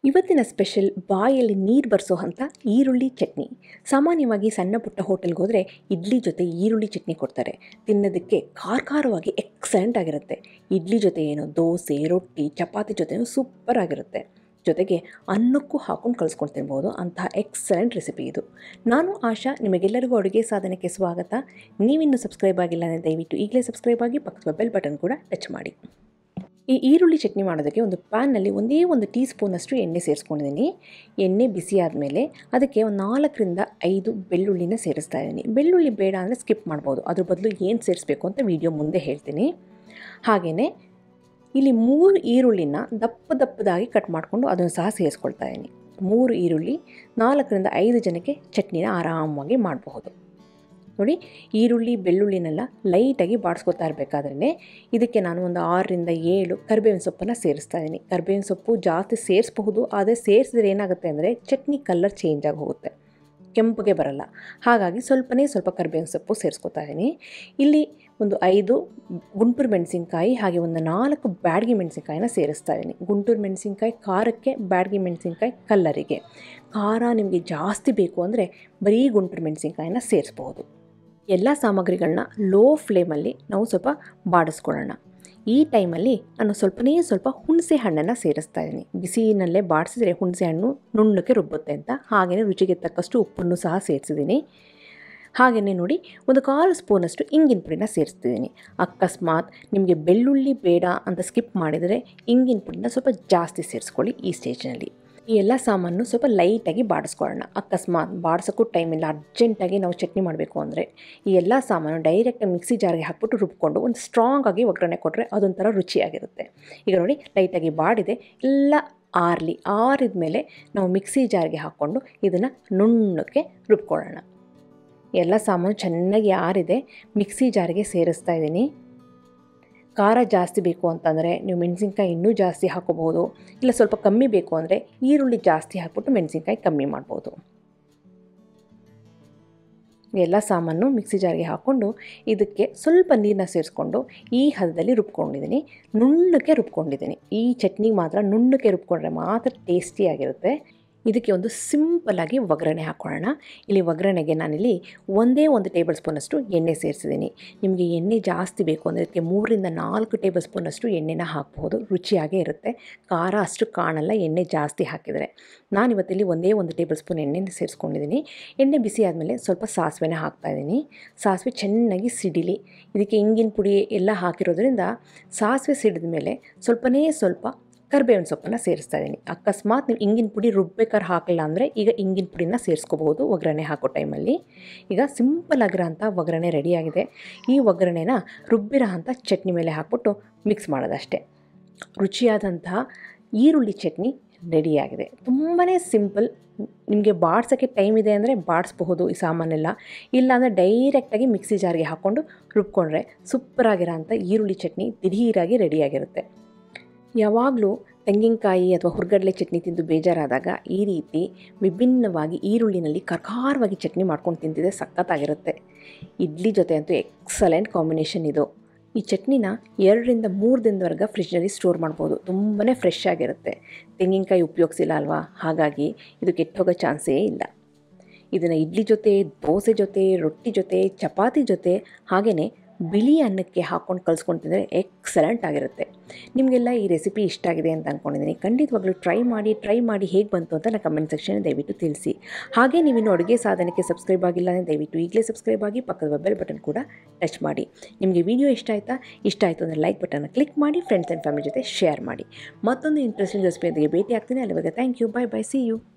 ಇವತ್ತಿನ ಸ್ಪೆಷಲ್ ಬಾಯಲ್ಲಿ ನೀರು ಬರ್ಸೋವಂಥ ಈರುಳ್ಳಿ ಚಟ್ನಿ. ಸಾಮಾನ್ಯವಾಗಿ ಸಣ್ಣ ಪುಟ್ಟ ಹೋಟೆಲ್ಗೆ ಹೋದರೆ ಇಡ್ಲಿ ಜೊತೆ ಈರುಳ್ಳಿ ಚಟ್ನಿ ಕೊಡ್ತಾರೆ. ತಿನ್ನೋದಕ್ಕೆ ಖಾರವಾಗಿ ಎಕ್ಸಲೆಂಟ್ ಆಗಿರುತ್ತೆ. ಇಡ್ಲಿ ಜೊತೆ ಏನೋ ದೋಸೆ, ರೊಟ್ಟಿ, ಚಪಾತಿ ಜೊತೆನೂ ಸೂಪರ್ ಆಗಿರುತ್ತೆ. ಜೊತೆಗೆ ಅನ್ನಕ್ಕೂ ಹಾಕೊಂಡು ಕಳಿಸ್ಕೊಂಡು ತಿನ್ಬೋದು. ಅಂತಹ ಎಕ್ಸಲೆಂಟ್ ರೆಸಿಪಿ ಇದು. ನಾನು ಆಶಾ, ನಿಮಗೆಲ್ಲರಿಗೂ ಅಡುಗೆ ಸಾಧನಕ್ಕೆ ಸ್ವಾಗತ. ನೀವಿನ್ನೂ ಸಬ್ಸ್ಕ್ರೈಬ್ ಆಗಿಲ್ಲ ಅಂದರೆ ದಯವಿಟ್ಟು ಈಗಲೇ ಸಬ್ಸ್ಕ್ರೈಬ್ ಆಗಿ, ಪಕ್ಕದ ಬೆಲ್ ಬಟನ್ ಕೂಡ ಟಚ್ ಮಾಡಿ. ಈ ಈರುಳ್ಳಿ ಚಟ್ನಿ ಮಾಡೋದಕ್ಕೆ ಒಂದು ಪ್ಯಾನ್ನಲ್ಲಿ ಒಂದು ಟೀ ಸ್ಪೂನಷ್ಟು ಎಣ್ಣೆ ಸೇರಿಸ್ಕೊಂಡಿದ್ದೀನಿ. ಎಣ್ಣೆ ಬಿಸಿ ಆದಮೇಲೆ ಅದಕ್ಕೆ ಒಂದು 4ರಿಂದ 5 ಬೆಳ್ಳುಳ್ಳಿನ ಸೇರಿಸ್ತಾ ಇದ್ದೀನಿ. ಬೆಳ್ಳುಳ್ಳಿ ಬೇಡ ಅಂದರೆ ಸ್ಕಿಪ್ ಮಾಡ್ಬೋದು. ಅದ್ರ ಬದಲು ಏನು ಸೇರಿಸ್ಬೇಕು ಅಂತ ವಿಡಿಯೋ ಮುಂದೆ ಹೇಳ್ತೀನಿ. ಹಾಗೆಯೇ ಇಲ್ಲಿ 3 ಈರುಳ್ಳಿನ ದಪ್ಪದಾಗಿ ಕಟ್ ಮಾಡಿಕೊಂಡು ಅದನ್ನು ಸಹ ಸೇರಿಸ್ಕೊಳ್ತಾ ಇದ್ದೀನಿ. 3 ಈರುಳ್ಳಿ 4ರಿಂದ 5 ಜನಕ್ಕೆ ಚಟ್ನಿನ ಆರಾಮಾಗಿ ಮಾಡಬಹುದು. ನೋಡಿ, ಈರುಳ್ಳಿ ಬೆಳ್ಳುಳ್ಳಿನೆಲ್ಲ ಲೈಟಾಗಿ ಬಾಡಿಸ್ಕೊತಾ ಇರಬೇಕಾದ್ರೆ ಇದಕ್ಕೆ ನಾನು ಒಂದು 6ರಿಂದ 7 ಕರಿಬೇವಿನ ಸೊಪ್ಪನ್ನು ಸೇರಿಸ್ತಾ ಇದ್ದೀನಿ. ಕರಿಬೇವಿನ ಸೊಪ್ಪು ಜಾಸ್ತಿ ಸೇರಿಸಬಹುದು, ಆದರೆ ಸೇರಿಸಿದ್ರೆ ಏನಾಗುತ್ತೆ ಅಂದರೆ ಚಟ್ನಿ ಕಲರ್ ಚೇಂಜ್ ಆಗಿ ಹೋಗುತ್ತೆ, ಕೆಂಪಗೆ ಬರಲ್ಲ. ಹಾಗಾಗಿ ಸ್ವಲ್ಪ ಕರಿಬೇವಿನ ಸೊಪ್ಪು ಸೇರಿಸ್ಕೊತಾ ಇದ್ದೀನಿ. ಇಲ್ಲಿ ಒಂದು 5 ಗುಂಟೂರು ಮೆಣಸಿನ್ಕಾಯಿ, ಹಾಗೆ ಒಂದು 4 ಬ್ಯಾಡಗಿ ಮೆಣಸಿನ್ಕಾಯಿನ ಸೇರಿಸ್ತಾ ಇದ್ದೀನಿ. ಗುಂಟೂರು ಮೆಣಸಿನ್ಕಾಯಿ ಖಾರಕ್ಕೆ, ಬ್ಯಾಡಗಿ ಮೆಣಸಿನ್ಕಾಯಿ ಕಲ್ಲರಿಗೆ. ಖಾರ ನಿಮಗೆ ಜಾಸ್ತಿ ಬೇಕು ಅಂದರೆ ಬರೀ ಗುಂಟೂರು ಮೆಣಸಿನ್ಕಾಯಿನ ಸೇರಿಸ್ಬಹುದು. ಎಲ್ಲ ಸಾಮಗ್ರಿಗಳನ್ನ ಲೋ ಫ್ಲೇಮಲ್ಲಿ ನಾವು ಸ್ವಲ್ಪ ಬಾಡಿಸ್ಕೊಳ್ಳೋಣ. ಈ ಟೈಮಲ್ಲಿ ನಾನು ಸ್ವಲ್ಪ ಹುಣಸೆ ಹಣ್ಣನ್ನು ಸೇರಿಸ್ತಾ ಇದ್ದೀನಿ. ಬಿಸಿನಲ್ಲೇ ಬಾಡಿಸಿದ್ರೆ ಹುಣಸೆ ಹಣ್ಣು ನುಣ್ಣಕ್ಕೆ ರುಬ್ಬುತ್ತೆ ಅಂತ. ಹಾಗೆಯೇ ರುಚಿಗೆ ತಕ್ಕಷ್ಟು ಉಪ್ಪನ್ನು ಸಹ ಸೇರಿಸಿದ್ದೀನಿ. ಹಾಗೆಯೇ ನೋಡಿ, ಒಂದು 1/4 ಸ್ಪೂನಷ್ಟು ಇಂಗಿನ ಪುಡಿನ ಸೇರಿಸ್ತಿದ್ದೀನಿ. ಅಕಸ್ಮಾತ್ ನಿಮಗೆ ಬೆಳ್ಳುಳ್ಳಿ ಬೇಡ ಅಂತ ಸ್ಕಿಪ್ ಮಾಡಿದರೆ ಇಂಗಿನ ಪುಡಿನ ಸ್ವಲ್ಪ ಜಾಸ್ತಿ ಸೇರಿಸ್ಕೊಳ್ಳಿ. ಈ ಸ್ಟೇಜ್ನಲ್ಲಿ ಈ ಎಲ್ಲ ಸಾಮಾನು ಸ್ವಲ್ಪ ಲೈಟಾಗಿ ಬಾಡಿಸ್ಕೊಳ್ಳೋಣ. ಅಕಸ್ಮಾತ್ ಬಾಡಿಸೋಕ್ಕೂ ಟೈಮಿಲ್ಲ, ಅರ್ಜೆಂಟಾಗಿ ನಾವು ಚಟ್ನಿ ಮಾಡಬೇಕು ಅಂದರೆ ಈ ಎಲ್ಲ ಸಾಮಾನು ಡೈರೆಕ್ಟಾಗಿ ಮಿಕ್ಸಿ ಜಾರ್ಗೆ ಹಾಕ್ಬಿಟ್ಟು ರುಬ್ಕೊಂಡು ಒಂದು ಸ್ಟ್ರಾಂಗಾಗಿ ಒಗ್ಗರಣೆ ಕೊಟ್ಟರೆ ಅದೊಂಥರ ರುಚಿಯಾಗಿರುತ್ತೆ. ಈಗ ನೋಡಿ, ಲೈಟಾಗಿ ಬಾಡಿದೆ, ಎಲ್ಲ ಆರಿದ ಮೇಲೆ ನಾವು ಮಿಕ್ಸಿ ಜಾರ್ಗೆ ಹಾಕ್ಕೊಂಡು ಇದನ್ನು ನುಣ್ಣಕ್ಕೆ ರುಬ್ಕೊಳ್ಳೋಣ. ಎಲ್ಲ ಸಾಮಾನು ಚೆನ್ನಾಗಿ ಆರಿದೆ, ಮಿಕ್ಸಿ ಜಾರಿಗೆ ಸೇರಿಸ್ತಾ ಇದ್ದೀನಿ. ಖಾರ ಜಾಸ್ತಿ ಬೇಕು ಅಂತಂದರೆ ನೀವು ಮೆಣಸಿನ್ಕಾಯಿ ಇನ್ನೂ ಜಾಸ್ತಿ ಹಾಕೋಬಹುದು, ಇಲ್ಲ ಸ್ವಲ್ಪ ಕಮ್ಮಿ ಬೇಕು ಅಂದರೆ ಈರುಳ್ಳಿ ಜಾಸ್ತಿ ಹಾಕ್ಬಿಟ್ಟು ಮೆಣಸಿನ್ಕಾಯಿ ಕಮ್ಮಿ ಮಾಡ್ಬೋದು. ಎಲ್ಲ ಸಾಮಾನು ಮಿಕ್ಸಿ ಜಾರಿಗೆ ಹಾಕ್ಕೊಂಡು ಇದಕ್ಕೆ ಸ್ವಲ್ಪ ನೀರನ್ನ ಸೇರಿಸ್ಕೊಂಡು ಈ ಹದದಲ್ಲಿ ರುಬ್ಕೊಂಡಿದ್ದೀನಿ. ನುಣ್ಣಕ್ಕೆ ರುಬ್ಕೊಂಡಿದ್ದೀನಿ. ಈ ಚಟ್ನಿಗೆ ಮಾತ್ರ ನುಣ್ಣಕ್ಕೆ ರುಬ್ಕೊಂಡ್ರೆ ಮಾತ್ರ ಟೇಸ್ಟಿಯಾಗಿರುತ್ತೆ. ಇದಕ್ಕೆ ಒಂದು ಸಿಂಪಲ್ಲಾಗಿ ಒಗ್ಗರಣೆ ಹಾಕ್ಕೊಳ್ಳೋಣ. ಇಲ್ಲಿ ಒಗ್ಗರಣೆಗೆ ನಾನಿಲ್ಲಿ ಒಂದು ಟೇಬಲ್ ಸ್ಪೂನಷ್ಟು ಎಣ್ಣೆ ಸೇರಿಸಿದ್ದೀನಿ. ನಿಮಗೆ ಎಣ್ಣೆ ಜಾಸ್ತಿ ಬೇಕು ಅಂದರೆ ಇದಕ್ಕೆ 3ರಿಂದ 4 ಟೇಬಲ್ ಸ್ಪೂನಷ್ಟು ಎಣ್ಣೆನ ಹಾಕ್ಬೋದು. ರುಚಿಯಾಗೇ ಇರುತ್ತೆ, ಖಾರ ಅಷ್ಟು ಕಾಣಲ್ಲ ಎಣ್ಣೆ ಜಾಸ್ತಿ ಹಾಕಿದರೆ. ನಾನಿವತ್ತಿಲ್ಲಿ ಒಂದು ಟೇಬಲ್ ಸ್ಪೂನ್ ಎಣ್ಣೆನ ಸೇರಿಸ್ಕೊಂಡಿದ್ದೀನಿ. ಎಣ್ಣೆ ಬಿಸಿ ಆದಮೇಲೆ ಸ್ವಲ್ಪ ಸಾಸಿವೆನ ಹಾಕ್ತಾಯಿದ್ದೀನಿ. ಸಾಸಿವೆ ಚೆನ್ನಾಗಿ ಸಿಡಿಲಿ. ಇದಕ್ಕೆ ಇಂಗಿನ ಪುಡಿ ಎಲ್ಲ ಹಾಕಿರೋದ್ರಿಂದ ಸಾಸಿವೆ ಸಿಡಿದ ಮೇಲೆ ಸ್ವಲ್ಪ ಕರಿಬೇವಿನ ಸೊಪ್ಪನ್ನು ಸೇರಿಸ್ತಾ ಇದ್ದೀನಿ. ಅಕಸ್ಮಾತ್ ನೀವು ಇಂಗಿನ ಪುಡಿ ರುಬ್ಬೇಕಾದ್ರೆ ಹಾಕಿಲ್ಲ ಅಂದರೆ ಈಗ ಇಂಗಿನ ಪುಡಿನ ಸೇರಿಸ್ಕೋಬಹುದು ಒಗ್ಗರಣೆ ಹಾಕೋ ಟೈಮಲ್ಲಿ. ಈಗ ಸಿಂಪಲ್ ಆಗಿರೋಂಥ ಒಗ್ಗರಣೆ ರೆಡಿಯಾಗಿದೆ. ಈ ಒಗ್ಗರಣೆನ ರುಬ್ಬಿರೋ ಅಂಥ ಚಟ್ನಿ ಮೇಲೆ ಹಾಕ್ಬಿಟ್ಟು ಮಿಕ್ಸ್ ಮಾಡೋದಷ್ಟೇ. ರುಚಿಯಾದಂತಹ ಈರುಳ್ಳಿ ಚಟ್ನಿ ರೆಡಿಯಾಗಿದೆ. ತುಂಬಾ ಸಿಂಪಲ್. ನಿಮಗೆ ಬಾಡ್ಸೋಕ್ಕೆ ಟೈಮ್ ಇದೆ ಅಂದರೆ ಬಾಡಿಸ್ಬಹುದು ಈ ಸಾಮಾನೆಲ್ಲ. ಇಲ್ಲಾಂದರೆ ಡೈರೆಕ್ಟಾಗಿ ಮಿಕ್ಸಿ ಜಾರ್ಗೆ ಹಾಕ್ಕೊಂಡು ರುಬ್ಕೊಂಡ್ರೆ ಸೂಪರಾಗಿರೋಂಥ ಈರುಳ್ಳಿ ಚಟ್ನಿ ದಿಢೀರಾಗಿ ರೆಡಿಯಾಗಿರುತ್ತೆ. ಯಾವಾಗಲೂ ತೆಂಗಿನಕಾಯಿ ಅಥವಾ ಹುರ್ಗಡ್ಲೆ ಚಟ್ನಿ ತಿಂದು ಬೇಜಾರಾದಾಗ ಈ ರೀತಿ ವಿಭಿನ್ನವಾಗಿ ಈರುಳ್ಳಿನಲ್ಲಿ ಖಾರವಾಗಿ ಚಟ್ನಿ ಮಾಡ್ಕೊಂಡು ತಿಂತಿದ್ರೆ ಸಖತ್ತಾಗಿರುತ್ತೆ. ಇಡ್ಲಿ ಜೊತೆ ಅಂತೂ ಎಕ್ಸಲೆಂಟ್ ಕಾಂಬಿನೇಷನ್ ಇದು. ಈ ಚಟ್ನಿನ 2ರಿಂದ 3 ದಿನದವರೆಗೆ ಫ್ರಿಜ್ನಲ್ಲಿ ಸ್ಟೋರ್ ಮಾಡ್ಬೋದು. ತುಂಬಾ ಫ್ರೆಶ್ ಆಗಿರುತ್ತೆ. ತೆಂಗಿನಕಾಯಿ ಉಪಯೋಗಿಸಿಲ್ಲ ಅಲ್ವಾ, ಹಾಗಾಗಿ ಇದು ಕೆಟ್ಟೋಗೋ ಚಾನ್ಸೇ ಇಲ್ಲ. ಇದನ್ನು ಇಡ್ಲಿ ಜೊತೆ, ದೋಸೆ ಜೊತೆ, ರೊಟ್ಟಿ ಜೊತೆ, ಚಪಾತಿ ಜೊತೆ, ಹಾಗೆಯೇ ಬಿಳಿ ಅನ್ನಕ್ಕೆ ಹಾಕ್ಕೊಂಡು ಕಲಿಸ್ಕೊಂಡು ತಿಂದರೆ ಎಕ್ಸಲೆಂಟ್ ಆಗಿರುತ್ತೆ. ನಿಮಗೆಲ್ಲ ಈ ರೆಸಿಪಿ ಇಷ್ಟ ಆಗಿದೆ ಅಂತ ಅಂದ್ಕೊಂಡಿದ್ದೀನಿ. ಖಂಡಿತವಾಗ್ಲೂ ಟ್ರೈ ಮಾಡಿ ಹೇಗೆ ಬಂತು ಅಂತ ನನ್ನ ಕಮೆಂಟ್ ಸೆಕ್ಷನ್ ದಯವಿಟ್ಟು ತಿಳಿಸಿ. ಹಾಗೆ ನೀವಿನ್ನು ಅಡುಗೆ ಸಾಧನಕ್ಕೆ ಸಬ್ಸ್ಕ್ರೈಬ್ ಆಗಿಲ್ಲ ಅಂದರೆ ದಯವಿಟ್ಟು ಈಗಲೇ ಸಬ್ಸ್ಕ್ರೈಬ್ ಆಗಿ, ಪಕ್ಕದ ಬೆಲ್ ಬಟನ್ ಕೂಡ ಟಚ್ ಮಾಡಿ. ನಿಮಗೆ ವಿಡಿಯೋ ಇಷ್ಟ ಆಯಿತು ಅಂದರೆ ಲೈಕ್ ಬಟನ್ನ ಕ್ಲಿಕ್ ಮಾಡಿ, ಫ್ರೆಂಡ್ಸ್ ಆ್ಯಂಡ್ ಫ್ಯಾಮಿಲಿ ಜೊತೆ ಶೇರ್ ಮಾಡಿ. ಮತ್ತೊಂದು ಇಂಟ್ರೆಸ್ಟಿಂಗ್ ರೆಸಿಪಿಯೊಂದಿಗೆ ಭೇಟಿ ಆಗ್ತೀನಿ. ಅಲ್ಲಿವರೆಗೆ thank you, bye, see you.